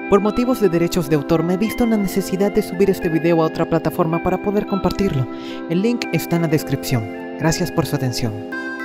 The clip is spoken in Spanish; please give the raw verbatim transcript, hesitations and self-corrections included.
Por motivos de derechos de autor me he visto en la necesidad de subir este video a otra plataforma para poder compartirlo. El link está en la descripción. Gracias por su atención.